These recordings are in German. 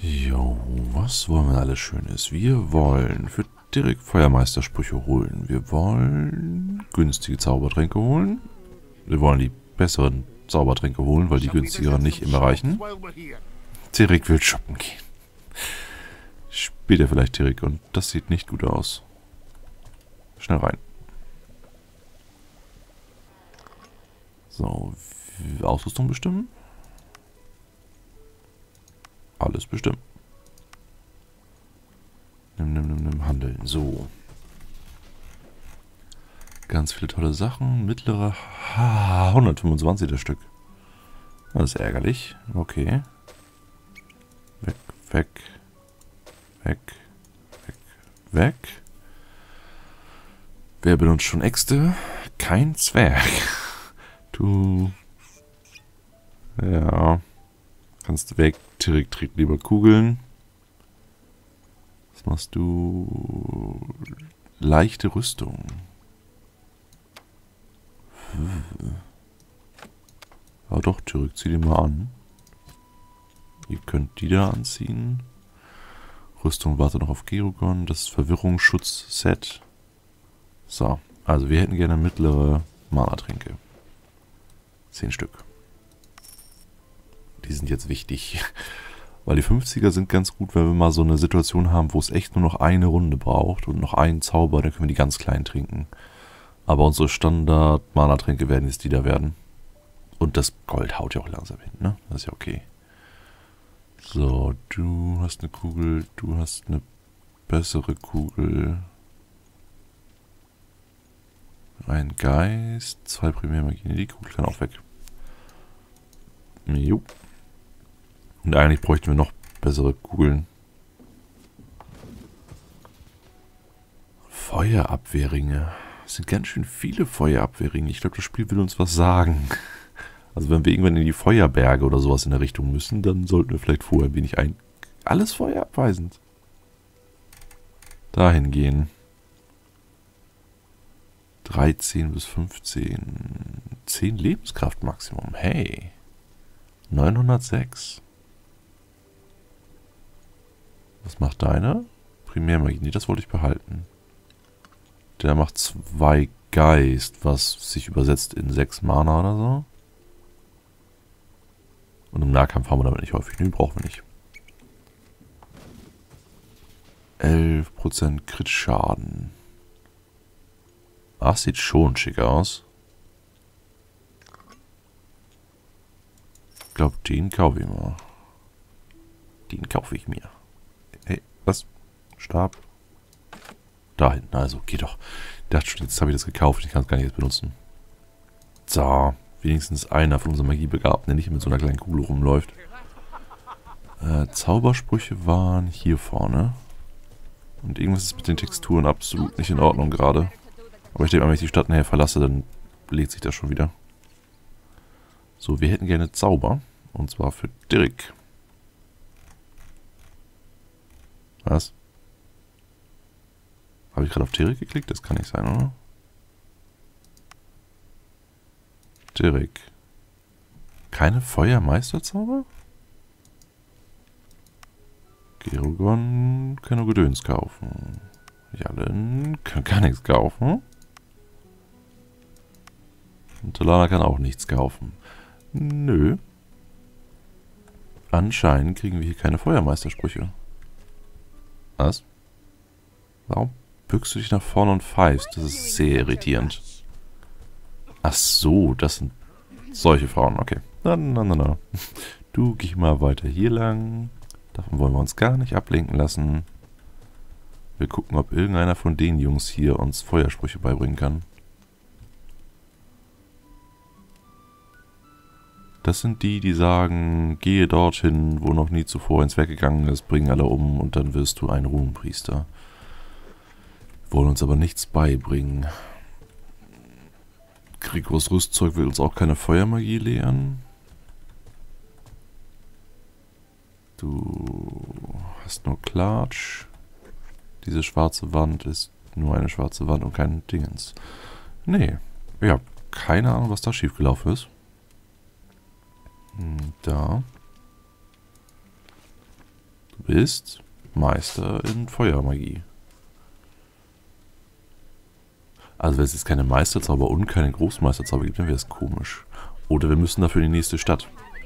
Jo, was wollen wir alles Schönes? Wir wollen für direkt Feuermeistersprüche holen. Wir wollen günstige Zaubertränke holen. Wir wollen die besseren Zaubertränke holen, weil die günstigeren nicht immer reichen. Tirik will shoppen gehen. Spielt er vielleicht Tirik und das sieht nicht gut aus. Schnell rein. So, Ausrüstung bestimmen. Alles bestimmen. Nimm, handeln. So. Ganz viele tolle Sachen. Mittlere 125 das Stück. Das ist ärgerlich. Okay. Weg, weg. Weg. Weg. Weg. Wer benutzt schon Äxte? Kein Zwerg. Du. Ja. Kannst weg. Tirik trägt lieber Kugeln. Was machst du? Leichte Rüstung. Ja doch, Tirik, zieh die mal an. Ihr könnt die da anziehen. Rüstung wartet noch auf Gerugon. Das Verwirrungsschutz-Set. So, also wir hätten gerne mittlere Mana-Tränke. 10 Stück. Die sind jetzt wichtig. Weil die 50er sind ganz gut, wenn wir mal so eine Situation haben, wo es echt nur noch eine Runde braucht und noch einen Zauber, dann können wir die ganz klein trinken. Aber unsere Standard-Mana-Tränke werden jetzt die da werden. Und das Gold haut ja auch langsam hin, ne? Das ist ja okay. So, du hast eine Kugel, du hast eine bessere Kugel. Ein Geist, 2 Primärmagien, die Kugel kann auch weg. Jo. Und eigentlich bräuchten wir noch bessere Kugeln. Feuerabwehrringe. Es sind ganz schön viele Feuerabwehrringe. Ich glaube, das Spiel will uns was sagen. Also wenn wir irgendwann in die Feuerberge oder sowas in der Richtung müssen, dann sollten wir vielleicht vorher ein wenig alles feuerabweisend. Dahin gehen. 13 bis 15. 10 Lebenskraft Maximum. Hey. 906. Was macht deiner? Primärmagie. Nee, das wollte ich behalten. Der macht 2 Geist, was sich übersetzt in 6 Mana oder so. Und im Nahkampf haben wir damit nicht häufig. Nö, brauchen wir nicht. 11% Crit-Schaden. Ach, sieht schon schick aus. Ich glaube, den kaufe ich mal. Den kaufe ich mir. Hey, was? Stab? Da hinten, also, geht doch. Ich dachte schon, jetzt habe ich das gekauft. Ich kann es gar nicht jetzt benutzen. So, wenigstens einer von unseren Magiebegabten, der nicht mit so einer kleinen Kugel rumläuft. Zaubersprüche waren hier vorne. Und irgendwas ist mit den Texturen absolut nicht in Ordnung gerade. Aber ich denke mal, wenn ich die Stadt nachher verlasse, dann legt sich das schon wieder. So, wir hätten gerne Zauber. Und zwar für Tirik. Was? Habe ich gerade auf Tirik geklickt? Das kann nicht sein, oder? Tirik. Keine Feuermeisterzauber? Gerugon kann nur Gedöns kaufen. Jallen kann gar nichts kaufen. Und Talana kann auch nichts kaufen. Nö. Anscheinend kriegen wir hier keine Feuermeistersprüche. Was? Warum bückst du dich nach vorne und pfeifst? Das ist sehr irritierend. Ach so, das sind solche Frauen. Okay. Na. Du, geh mal weiter hier lang. Davon wollen wir uns gar nicht ablenken lassen. Wir gucken, ob irgendeiner von den Jungs hier uns Feuersprüche beibringen kann. Das sind die, die sagen, gehe dorthin, wo noch nie zuvor ins Werk gegangen ist, bring alle um und dann wirst du ein Ruhenpriester. Wollen uns aber nichts beibringen. Grigors Rüstzeug will uns auch keine Feuermagie lehren. Du hast nur Klatsch. Diese schwarze Wand ist nur eine schwarze Wand und kein Dingens. Nee, ich habe keine Ahnung, was da schiefgelaufen ist. Da. Du bist Meister in Feuermagie. Also wenn es jetzt keine Meisterzauber und keine Großmeisterzauber gibt, dann wäre es komisch. Oder wir müssen dafür in die nächste Stadt.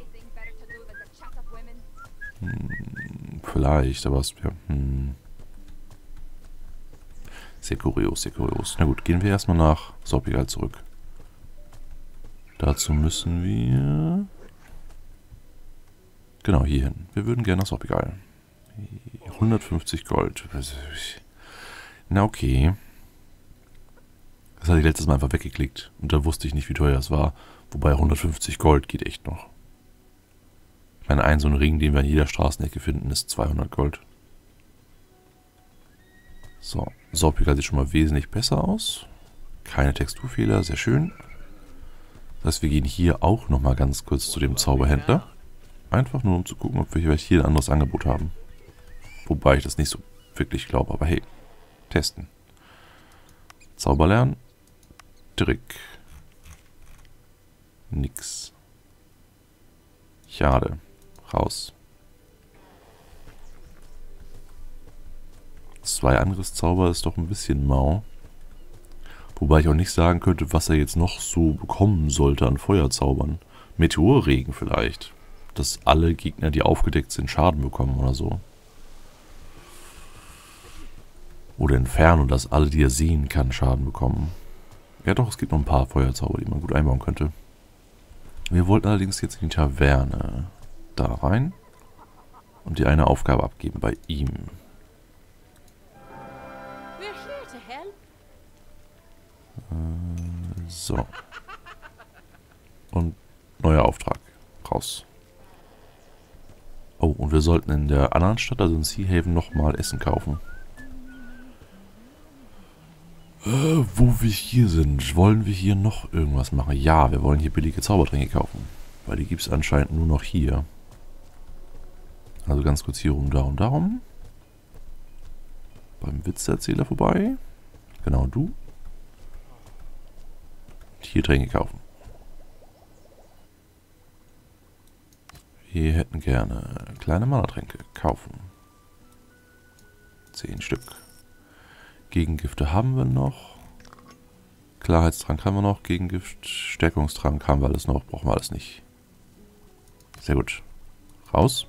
Vielleicht, aber es wäre... Sehr kurios, sehr kurios. Na gut, gehen wir erstmal nach Sorpigal zurück. Dazu müssen wir... Genau, hier hin. Wir würden gerne nach Sorpigal. 150 Gold. Na okay. Das hatte ich letztes Mal einfach weggeklickt. Und da wusste ich nicht, wie teuer das war. Wobei 150 Gold geht echt noch. Ich meine, ein so ein Ring, den wir an jeder Straßenecke finden, ist 200 Gold. So, Sorpigal sieht schon mal wesentlich besser aus. Keine Texturfehler, sehr schön. Das heißt, wir gehen hier auch nochmal ganz kurz zu dem Zauberhändler. Einfach nur, um zu gucken, ob wir vielleicht hier ein anderes Angebot haben. Wobei ich das nicht so wirklich glaube, aber hey, testen. Zauber lernen. Trick. Nix. Schade. Raus. 2 Angriffszauber ist doch ein bisschen mau. Wobei ich auch nicht sagen könnte, was er jetzt noch so bekommen sollte an Feuerzaubern. Meteorregen vielleicht. Dass alle Gegner, die aufgedeckt sind, Schaden bekommen oder so. Oder Inferno, dass alle, die er sehen kann, Schaden bekommen. Ja doch, es gibt noch ein paar Feuerzauber, die man gut einbauen könnte. Wir wollten allerdings jetzt in die Taverne. Da rein. Und die eine Aufgabe abgeben bei ihm. So. Und neuer Auftrag. Raus. Oh, und wir sollten in der anderen Stadt, also in Sea Haven, nochmal Essen kaufen. Wo wir hier sind, wollen wir hier noch irgendwas machen? Ja, wir wollen hier billige Zaubertränke kaufen. Weil die gibt es anscheinend nur noch hier. Also ganz kurz hier rum, da und darum. Beim Witzeerzähler vorbei. Genau, du. Und hier Tränke kaufen. Wir hätten gerne kleine Mana-Tränke kaufen. 10 Stück. Gegengifte haben wir noch. Klarheitstrank haben wir noch. Gegengift, Stärkungstrank haben wir alles noch. Brauchen wir alles nicht. Sehr gut. Raus.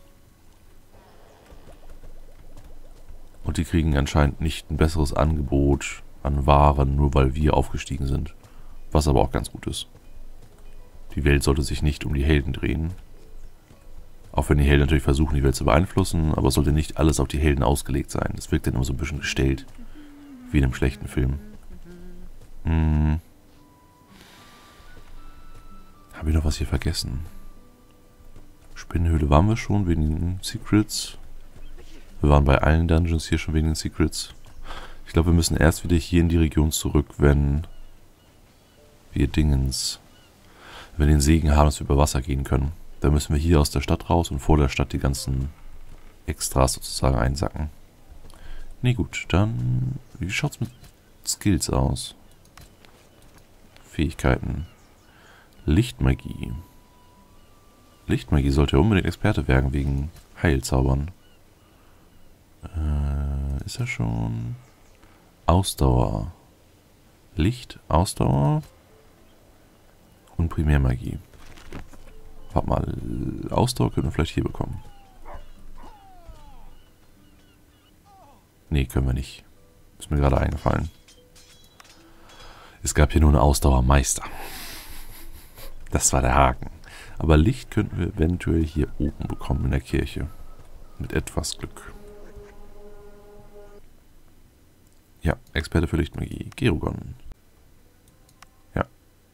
Und die kriegen anscheinend nicht ein besseres Angebot an Waren, nur weil wir aufgestiegen sind. Was aber auch ganz gut ist. Die Welt sollte sich nicht um die Helden drehen. Auch wenn die Helden natürlich versuchen, die Welt zu beeinflussen, aber es sollte nicht alles auf die Helden ausgelegt sein. Das wirkt dann immer so ein bisschen gestellt. Wie in einem schlechten Film. Habe ich noch was hier vergessen? Spinnenhöhle waren wir schon, wegen den Secrets. Wir waren bei allen Dungeons hier schon wegen den Secrets. Ich glaube, wir müssen erst wieder hier in die Region zurück, wenn wir den Segen haben, dass wir über Wasser gehen können. Dann müssen wir hier aus der Stadt raus und vor der Stadt die ganzen Extras sozusagen einsacken. Nee, gut, dann... Wie schaut's mit Skills aus? Fähigkeiten. Lichtmagie. Lichtmagie sollte ja unbedingt Experte werden wegen Heilzaubern. Ist er schon? Ausdauer. Licht, Ausdauer und Primärmagie. Warte mal, Ausdauer können wir vielleicht hier bekommen. Nee, können wir nicht. Ist mir gerade eingefallen. Es gab hier nur einen Ausdauermeister. Das war der Haken. Aber Licht könnten wir eventuell hier oben bekommen in der Kirche. Mit etwas Glück. Ja, Experte für Lichtmagie. Gerugon. Ja.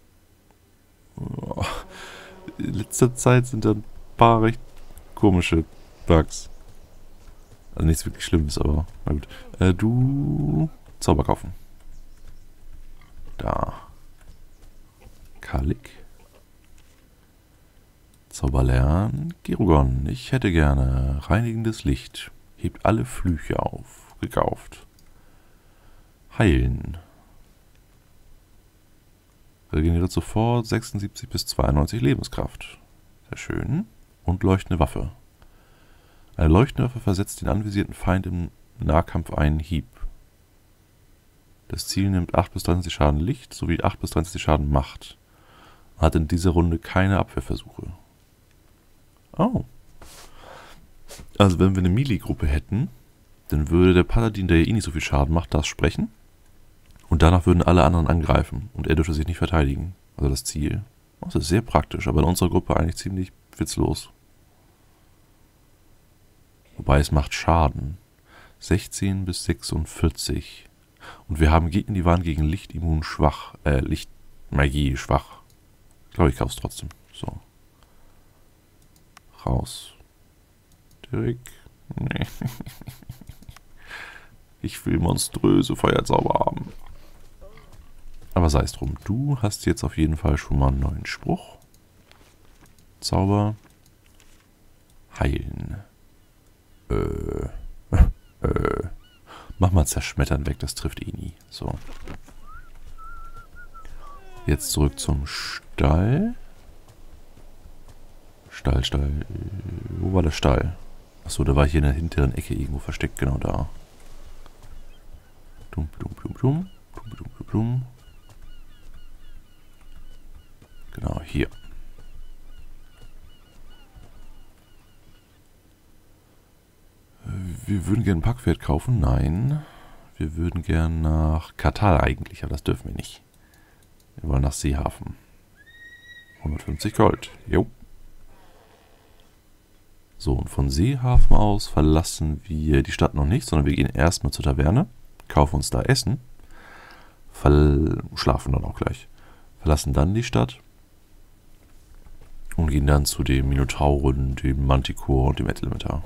Oh. In letzter Zeit sind da ein paar recht komische Bugs. Also nichts wirklich Schlimmes, aber na gut. Du... Zauber kaufen. Da. Kalik. Zauber lernen. Gerugon. Ich hätte gerne reinigendes Licht. Hebt alle Flüche auf. Gekauft. Heilen. Regeneriert sofort 76 bis 92 Lebenskraft. Sehr schön. Und leuchtende Waffe. Eine Leuchtenwaffe versetzt den anvisierten Feind im Nahkampf einen Hieb. Das Ziel nimmt 8 bis 23 Schaden Licht sowie 8 bis 23 Schaden Macht. Und hat in dieser Runde keine Abwehrversuche. Oh. Also wenn wir eine Melee-Gruppe hätten, dann würde der Paladin, der ja eh nicht so viel Schaden macht, das sprechen. Und danach würden alle anderen angreifen. Und er dürfte sich nicht verteidigen. Also das Ziel. Das ist sehr praktisch, aber in unserer Gruppe eigentlich ziemlich witzlos. Wobei es macht Schaden. 16 bis 46. Und wir haben Gegner, die waren gegen Lichtimmun schwach. Lichtmagie schwach. Ich glaube, ich kauf's trotzdem. So. Raus. Direkt. Nee. Ich will monströse Feuerzauber haben. Aber sei es drum. Du hast jetzt auf jeden Fall schon mal einen neuen Spruch. Zauber. Heilen. Mach mal Zerschmettern weg, das trifft eh nie. So. Jetzt zurück zum Stall. Stall. Wo war der Stall? Achso, der war hier in der hinteren Ecke irgendwo versteckt, genau da. Dumm. Genau, hier. Wir würden gerne ein Packpferd kaufen. Nein. Wir würden gerne nach Katal eigentlich, aber das dürfen wir nicht. Wir wollen nach Seehafen. 150 Gold. Jo. So, und von Seehafen aus verlassen wir die Stadt noch nicht, sondern wir gehen erstmal zur Taverne, kaufen uns da Essen, schlafen dann auch gleich, verlassen dann die Stadt und gehen dann zu dem Minotauren, dem Manticore und dem Elementar.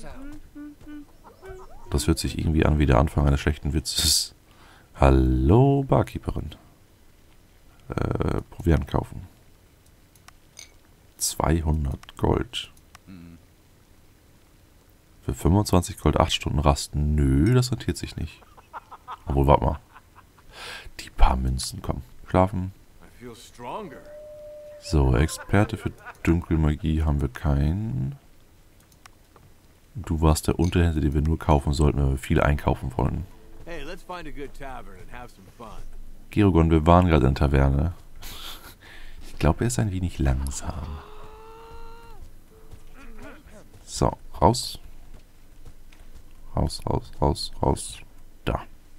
Das hört sich irgendwie an wie der Anfang eines schlechten Witzes. Hallo, Barkeeperin. Proviant kaufen. 200 Gold. Für 25 Gold 8 Stunden Rasten. Nö, das rentiert sich nicht. Obwohl, warte mal. Die paar Münzen, komm. Schlafen. So, Experte für Dunkelmagie haben wir keinen. Du warst der Unterhändler, den wir nur kaufen sollten, wenn wir viel einkaufen wollen. Gerogon, wir waren gerade in der Taverne. Ich glaube, er ist ein wenig langsam. So, raus. Raus. Da.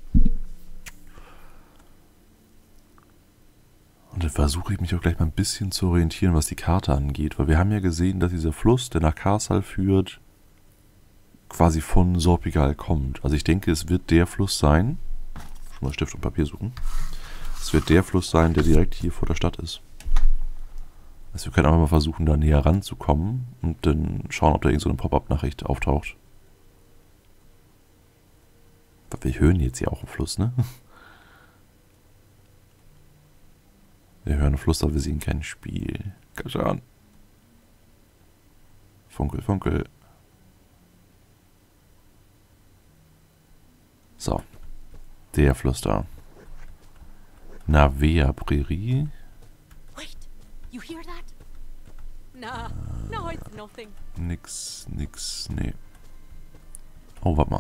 Und dann versuche ich mich auch gleich mal ein bisschen zu orientieren, was die Karte angeht. Weil wir haben ja gesehen, dass dieser Fluss, der nach Karsal führt, quasi von Sorpigal kommt. Also ich denke, es wird der Fluss sein. Schon mal Stift und Papier suchen. Es wird der Fluss sein, der direkt hier vor der Stadt ist. Also wir können einfach mal versuchen, da näher ranzukommen und dann schauen, ob da irgend so eine Pop-up-Nachricht auftaucht. Wir hören jetzt ja auch einen Fluss, ne? Wir hören einen Fluss, aber wir sehen kein Spiel. Komm schon. Funkel. So. Der Fluss da. Navea Prärie. Wait, you hear that? No, it's nothing. Nix, nee. Oh, warte mal.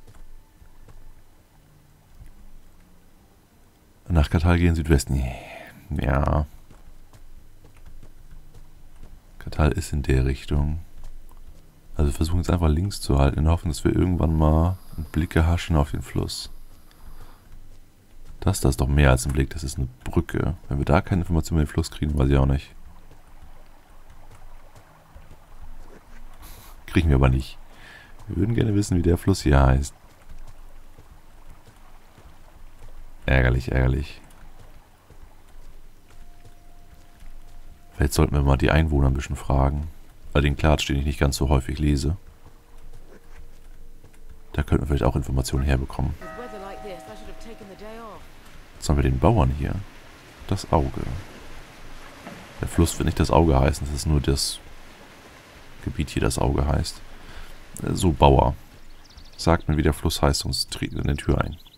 Nach Katal gehen Südwesten. Ja. Katal ist in der Richtung. Also wir versuchen jetzt einfach links zu halten, in der Hoffnung, dass wir irgendwann mal einen Blick erhaschen auf den Fluss. Das ist doch mehr als ein Blick, das ist eine Brücke. Wenn wir da keine Informationen über den Fluss kriegen, weiß ich auch nicht. Kriegen wir aber nicht. Wir würden gerne wissen, wie der Fluss hier heißt. Ärgerlich. Vielleicht sollten wir mal die Einwohner ein bisschen fragen. Weil den Klatsch, den ich nicht ganz so häufig lese. Da könnten wir vielleicht auch Informationen herbekommen. Jetzt haben wir den Bauern hier. Das Auge. Der Fluss wird nicht das Auge heißen, das ist nur das Gebiet hier, das Auge heißt. So, Bauer. Sagt mir, wie der Fluss heißt, sonst treten wir in die Tür ein.